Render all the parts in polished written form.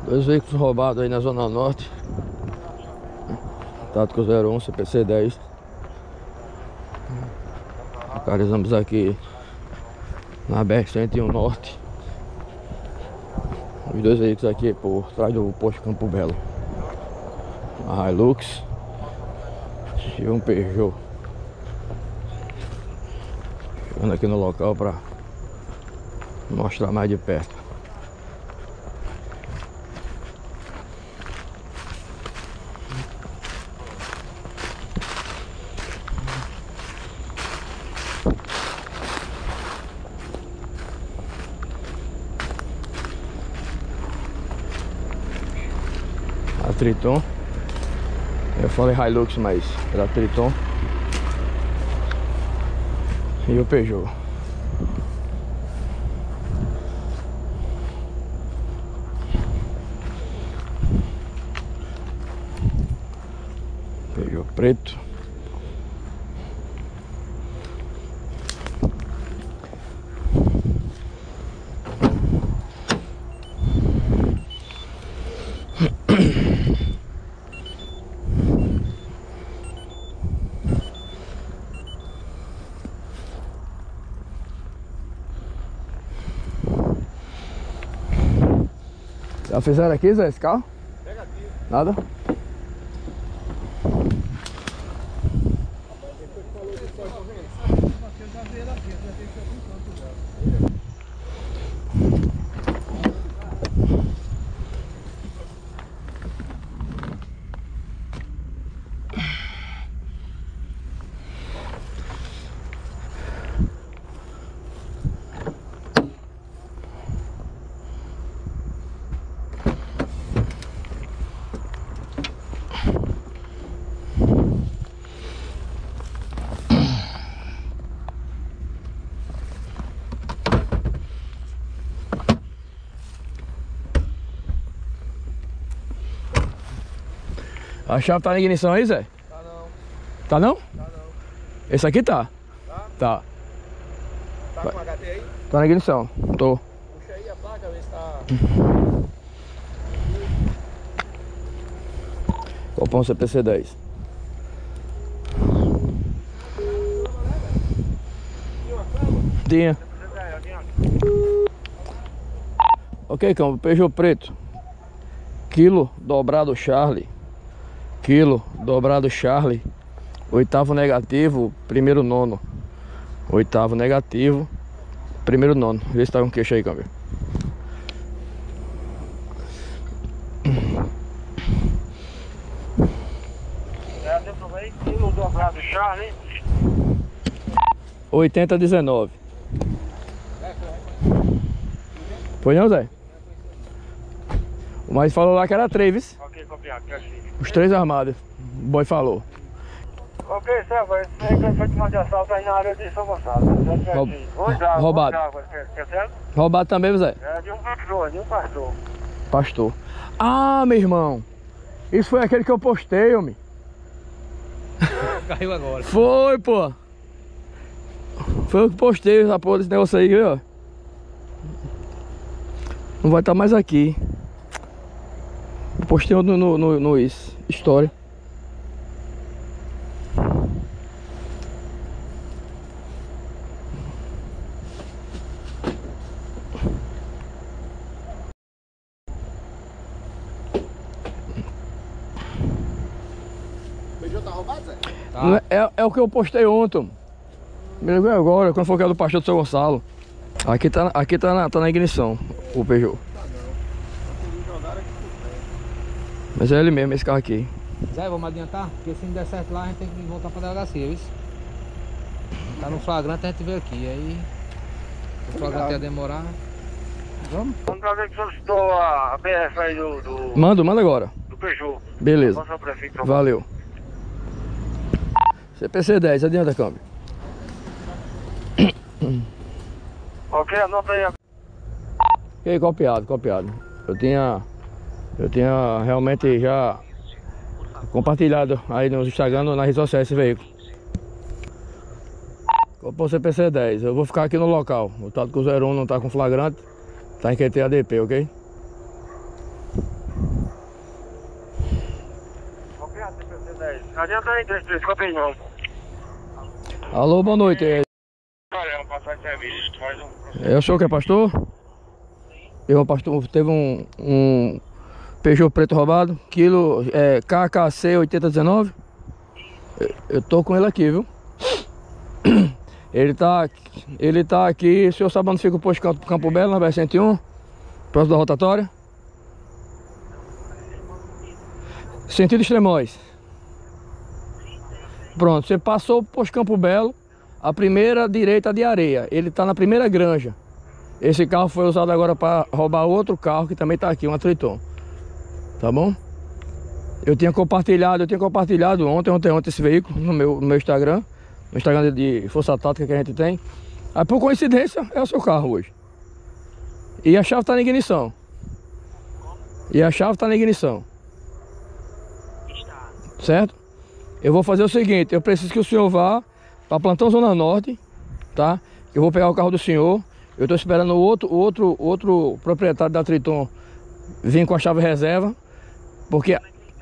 Dois veículos roubados aí na Zona Norte. Tático 01, CPC 10. Localizamos aqui na BR-101 Norte. Os dois veículos aqui por trás do posto Campo Belo. Uma Hilux e um Peugeot. Chegando aqui no local para mostrar mais de perto. A Triton. Eu falei Hilux, mas era Triton. E o Peugeot. Peugeot preto. Já fizeram aqui, Zé, esse carro? Negativo. Nada? A chave tá na ignição aí, Zé? Tá não. Tá não? Tá não. Esse aqui tá? Tá. Tá. Tá com HT aí? Tá na ignição. Tô. Puxa aí a placa, ver se tá... Copom CPC 10. Tinha. Ok, cão. Peugeot preto. Kilo dobrado Charlie. Kilo dobrado Charlie. Oitavo negativo, primeiro nono. Oitavo negativo, primeiro nono. Vê se tá com queixo aí, câmbio. Kilo dobrado Charlie. 8019. Foi não, Zé? Mas falou lá que era 3, viu? Ok, copiado, os 3 armados. O boy falou. Ok, Sérgio, esse aí foi de uma de assalto aí na área de São Gonçalo. Roubado. Roubado também, Zé? É de um pastor, Pastor. Ah, meu irmão. Isso foi aquele que eu postei, homem. Caiu agora. Foi, pô. Foi eu que postei essa porra desse negócio aí, ó. Não vai estar mais aqui. Eu postei no Story. O Peugeot tá roubado, Zé? Tá. É o que eu postei ontem. Me lembro agora, quando foi aquele do pastor do São Gonçalo. Aqui tá na ignição, o Peugeot. Mas é ele mesmo, esse carro aqui. Zé, vamos adiantar? Porque se não der certo lá, a gente tem que voltar pra delegacia, viu? Tá no flagrante, a gente veio aqui. Aí o flagrante ia demorar. Vamos? Vamos pra ver que solicitou a BF aí do... Manda agora. Do Peugeot. Beleza. Valeu. CPC 10, adianta, câmbio. Ok, anota aí. Ok, copiado. Eu tinha realmente já compartilhado aí nos Instagram, na rede social esse veículo. Copom CPC 10, eu vou ficar aqui no local. O Tático 01 não tá com flagrante, tá em QT ADP, ok? adianta aí, 3359. Alô, boa noite. Olha, passar de serviço, faz um... É o senhor que é pastor? Teve um Peugeot preto roubado, quilo KKC 8019. Eu tô com ele aqui, viu? Ele tá aqui, o senhor sabe onde fica o posto Campo Belo, na BR-101? Próximo da rotatória? Sentido Extremóis. Pronto, você passou o posto Campo Belo, a primeira direita de areia. Ele tá na primeira granja. Esse carro foi usado agora para roubar outro carro que também tá aqui, uma Triton. Tá bom? Eu tinha compartilhado ontem esse veículo no meu Instagram. No Instagram de Força Tática que a gente tem. Aí por coincidência é o seu carro hoje. E a chave tá na ignição. Certo? Eu vou fazer o seguinte, eu preciso que o senhor vá para Plantão Zona Norte, tá? Eu vou pegar o carro do senhor. Eu tô esperando o outro proprietário da Triton vir com a chave reserva. Porque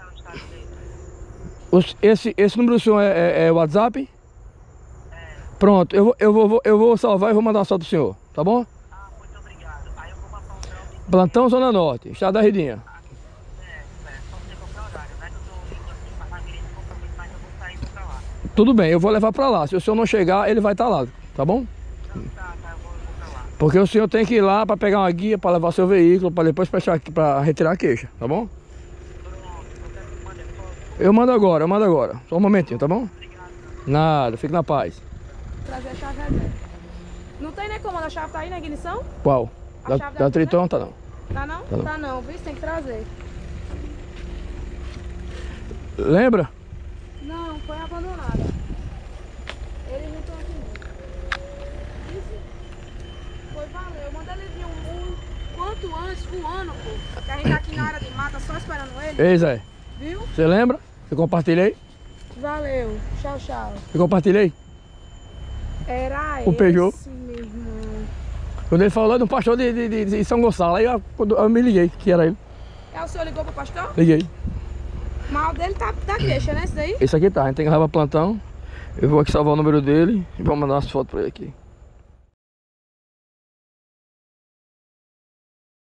esse número do senhor é WhatsApp? Pronto, eu vou salvar e vou mandar uma foto do senhor, tá bom? Ah, muito obrigado. Aí eu vou pra Plantão Zona Norte, Estado da Ridinha. Só você qualquer horário, né? Eu tô indo aqui pra Margarida, mas eu vou sair e vou pra lá. Tudo bem, eu vou levar pra lá. Se o senhor não chegar, ele vai estar lá, tá bom? Não, tá, eu vou pra lá. Porque o senhor tem que ir lá pra pegar uma guia, pra levar seu veículo, pra depois pra retirar a queixa, tá bom? Eu mando agora. Só um momentinho, tá bom? Nada, fique na paz. Trazer a chave reserva. Não tem nem como, a chave tá aí na ignição? Qual? A chave Da Triton tá não. Tá não? Tá não. Tá não, viu? Você tem que trazer. Lembra? Não, foi abandonada. Eles não estão aqui não. Isso. Foi valeu. Eu mandei ele vir quanto antes, voando, pô. Que a gente tá aqui na área de mata só esperando ele. Ei, Zé. Viu? Você lembra? Eu compartilhei? Valeu. Tchau, tchau. Eu compartilhei? Era O Peugeot. esse, meu irmão. Quando ele falou de um pastor de São Gonçalo, aí eu me liguei que era ele. O senhor ligou pro pastor? Liguei. O mal dele tá queixa, né? Esse daí? Esse aqui tá, a gente tem que levar plantão. Eu vou aqui salvar o número dele e vou mandar umas fotos pra ele aqui.